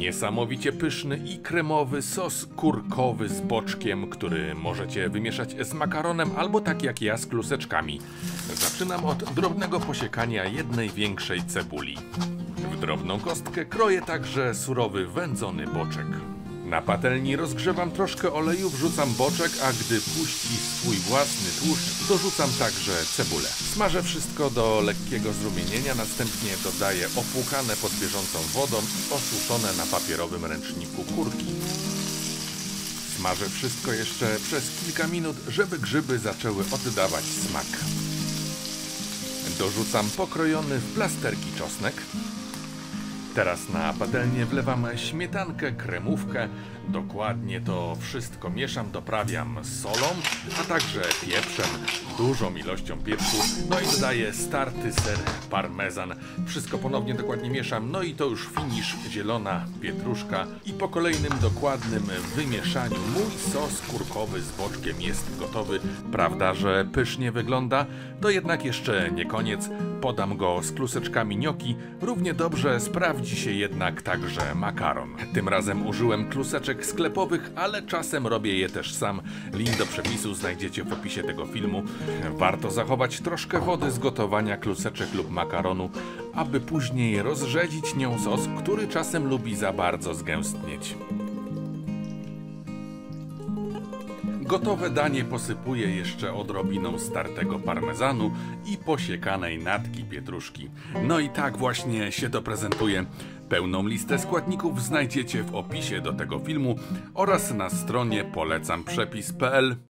Niesamowicie pyszny i kremowy sos kurkowy z boczkiem, który możecie wymieszać z makaronem albo tak jak ja z kluseczkami. Zaczynam od drobnego posiekania jednej większej cebuli. W drobną kostkę kroję także surowy wędzony boczek. Na patelni rozgrzewam troszkę oleju, wrzucam boczek, a gdy puści swój własny tłuszcz, dorzucam także cebulę. Smażę wszystko do lekkiego zrumienienia, następnie dodaję opłukane pod bieżącą wodą i osuszone na papierowym ręczniku kurki. Smażę wszystko jeszcze przez kilka minut, żeby grzyby zaczęły oddawać smak. Dorzucam pokrojony w plasterki czosnek. Teraz na patelnię wlewam śmietankę, kremówkę, dokładnie to wszystko mieszam, doprawiam solą, a także pieprzem, dużą ilością pieprzu, no i dodaję starty ser parmezan. Wszystko ponownie dokładnie mieszam, no i to już finisz, zielona pietruszka i po kolejnym dokładnym wymieszaniu mój sos kurkowy z boczkiem jest gotowy. Prawda, że pysznie wygląda? To jednak jeszcze nie koniec. Podam go z kluseczkami gnocchi, równie dobrze sprawdzi się jednak także makaron. Tym razem użyłem kluseczek sklepowych, ale czasem robię je też sam. Link do przepisu znajdziecie w opisie tego filmu. Warto zachować troszkę wody z gotowania kluseczek lub makaronu, aby później rozrzedzić nią sos, który czasem lubi za bardzo zgęstnieć. Gotowe danie posypuję jeszcze odrobiną startego parmezanu i posiekanej natki pietruszki. No i tak właśnie się to prezentuje. Pełną listę składników znajdziecie w opisie do tego filmu oraz na stronie polecamprzepis.pl.